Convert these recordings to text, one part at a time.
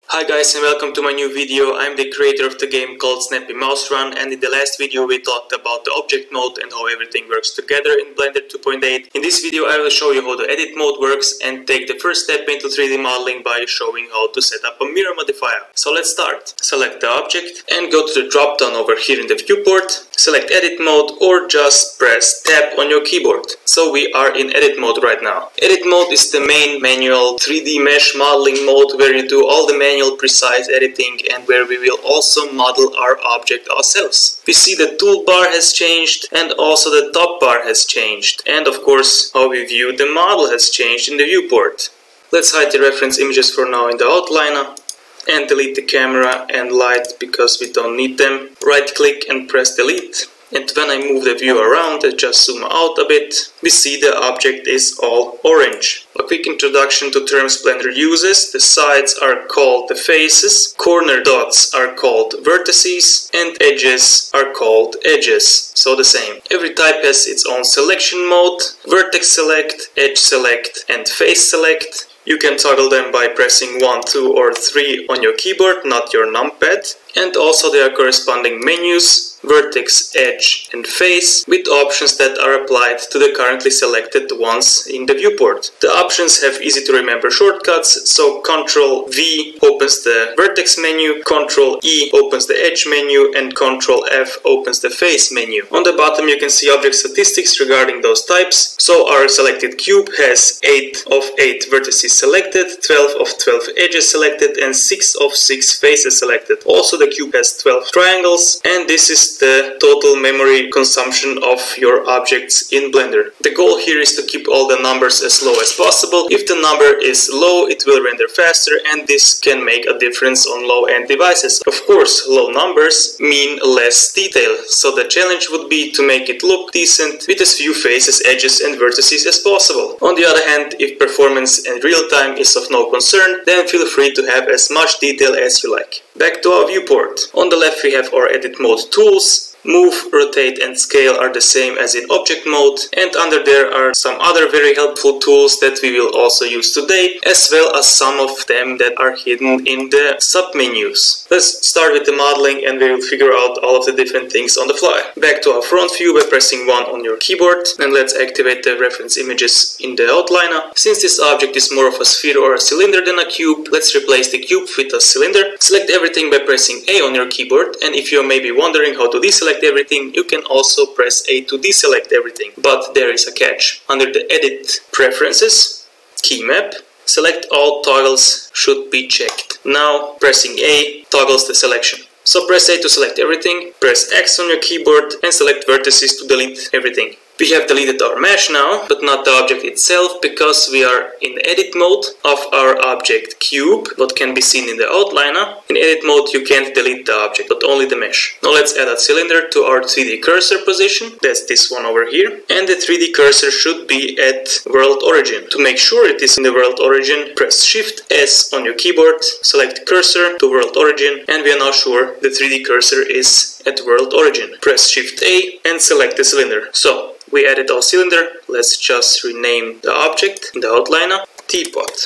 Hi guys and welcome to my new video. I'm the creator of the game called Snappy Mouse Run, and in the last video we talked about the object mode and how everything works together in Blender 2.8. In this video I will show you how the edit mode works and take the first step into 3D modeling by showing how to set up a mirror modifier. So let's start. Select the object and go to the drop down over here in the viewport. Select edit mode or just press tab on your keyboard. So we are in edit mode right now. Edit mode is the main manual 3D mesh modeling mode where you do all the manual precise editing and where we will also model our object ourselves. We see the toolbar has changed and also the top bar has changed, and of course how we view the model has changed in the viewport. Let's hide the reference images for now in the outliner and delete the camera and light because we don't need them. Right click and press delete. And when I move the view around and just zoom out a bit, we see the object is all orange. A quick introduction to terms Blender uses. The sides are called the faces, corner dots are called vertices, and edges are called edges. So the same. Every type has its own selection mode: vertex select, edge select, and face select. You can toggle them by pressing 1, 2 or 3 on your keyboard, not your numpad. And also there are corresponding menus, vertex, edge and face, with options that are applied to the currently selected ones in the viewport. The options have easy to remember shortcuts, so Ctrl V opens the vertex menu, Ctrl E opens the edge menu, and Ctrl F opens the face menu. On the bottom you can see object statistics regarding those types. So our selected cube has 8 of 8 vertices selected, 12 of 12 edges selected, and 6 of 6 faces selected. Also the cube has 12 triangles, and this is the total memory consumption of your objects in Blender. The goal here is to keep all the numbers as low as possible. If the number is low, it will render faster, and this can make a difference on low-end devices. Of course, low numbers mean less detail, so the challenge would be to make it look decent with as few faces, edges and vertices as possible. On the other hand, if performance in real time is of no concern, then feel free to have as much detail as you like. Back to our viewport. On the left we have our edit mode tools. Move, rotate and scale are the same as in object mode, and under there are some other very helpful tools that we will also use today, as well as some of them that are hidden in the submenus. Let's start with the modeling and we will figure out all of the different things on the fly. Back to our front view by pressing 1 on your keyboard, and let's activate the reference images in the outliner. Since this object is more of a sphere or a cylinder than a cube, let's replace the cube with a cylinder. Select everything by pressing A on your keyboard, and if you're maybe wondering how to deselect everything, you can also press A to deselect everything, but there is a catch. Under the edit preferences, key map, select all toggles should be checked. Now pressing A toggles the selection. So press A to select everything, press X on your keyboard and select vertices to delete everything. We have deleted our mesh now, but not the object itself, because we are in edit mode of our object cube, what can be seen in the outliner. In edit mode you can't delete the object, but only the mesh. Now let's add a cylinder to our 3D cursor position, that's this one over here, and the 3D cursor should be at world origin. To make sure it is in the world origin, press Shift S on your keyboard, select cursor to world origin, and we are now sure the 3D cursor is at world origin. Press Shift A and select the cylinder. So we added our cylinder. Let's just rename the object in the outliner teapot.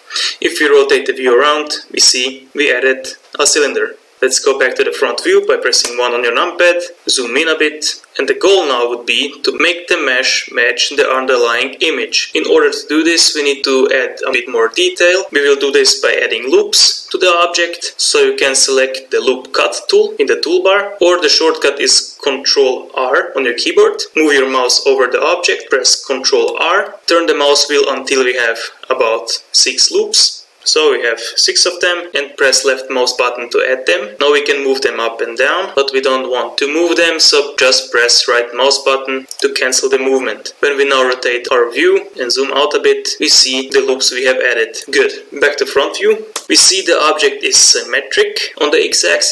If we rotate the view around, we see we added a cylinder. Let's go back to the front view by pressing 1 on your numpad, zoom in a bit, and the goal now would be to make the mesh match the underlying image. In order to do this, we need to add a bit more detail. We will do this by adding loops to the object, so you can select the loop cut tool in the toolbar, or the shortcut is Ctrl R on your keyboard. Move your mouse over the object, press Ctrl R, turn the mouse wheel until we have about 6 loops. So we have 6 of them, and press left mouse button to add them. Now we can move them up and down, but we don't want to move them, so just press right mouse button to cancel the movement. When we now rotate our view and zoom out a bit, we see the loops we have added. Good. Back to front view. We see the object is symmetric on the x-axis.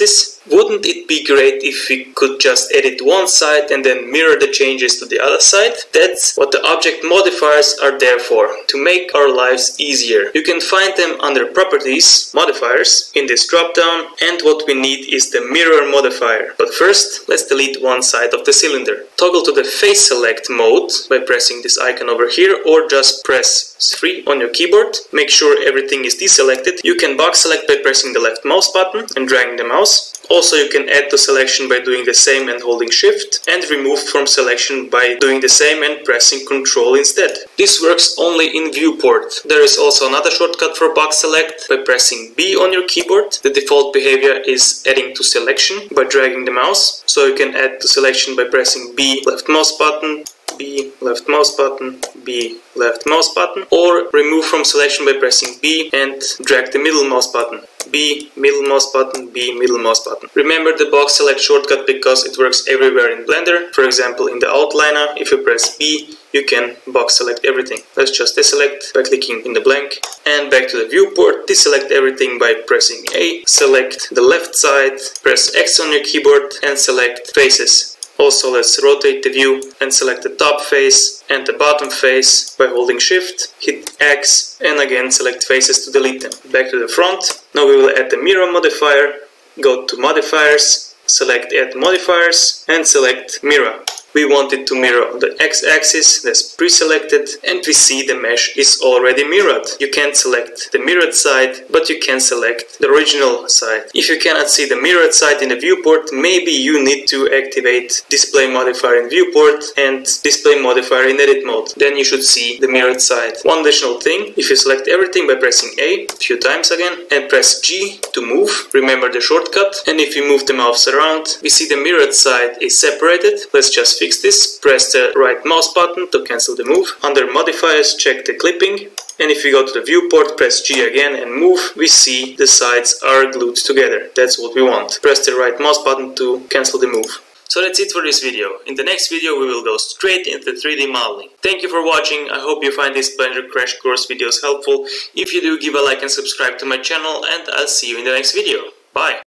Wouldn't it be great if we could just edit one side and then mirror the changes to the other side? That's what the object modifiers are there for, to make our lives easier. You can find them under Properties, Modifiers, in this drop-down, and what we need is the Mirror Modifier. But first, let's delete one side of the cylinder. Toggle to the Face Select mode by pressing this icon over here, or just press 3 on your keyboard. Make sure everything is deselected. You can box select by pressing the left mouse button and dragging the mouse. Also, you can add to selection by doing the same and holding Shift, and remove from selection by doing the same and pressing Ctrl instead. This works only in viewport. There is also another shortcut for box select by pressing B on your keyboard. The default behavior is adding to selection by dragging the mouse. So you can add to selection by pressing B left mouse button, B left mouse button, B left mouse button, or remove from selection by pressing B and drag the middle mouse button. B middle mouse button, B middle mouse button. Remember the box select shortcut because it works everywhere in Blender. For example, in the outliner, if you press B, you can box select everything. Let's just deselect by clicking in the blank. And back to the viewport, deselect everything by pressing A, select the left side, press X on your keyboard and select faces. Also, let's rotate the view and select the top face and the bottom face by holding Shift, hit X, and again select faces to delete them. Back to the front. Now we will add the Mirror Modifier. Go to Modifiers, select Add Modifiers, and select Mirror. We want it to mirror on the X-axis, that's pre-selected, and we see the mesh is already mirrored. You can't select the mirrored side, but you can select the original side. If you cannot see the mirrored side in the viewport, maybe you need to activate Display Modifier in viewport and Display Modifier in edit mode. Then you should see the mirrored side. One additional thing, if you select everything by pressing A a few times again, and press G to move, remember the shortcut, and if you move the mouse around, we see the mirrored side is separated. Let's just fix this. Press the right mouse button to cancel the move. Under modifiers, check the clipping. And if we go to the viewport, press G again and move, we see the sides are glued together. That's what we want. Press the right mouse button to cancel the move. So that's it for this video. In the next video we will go straight into 3D modeling. Thank you for watching. I hope you find these Blender crash course videos helpful. If you do, give a like and subscribe to my channel, and I'll see you in the next video. Bye!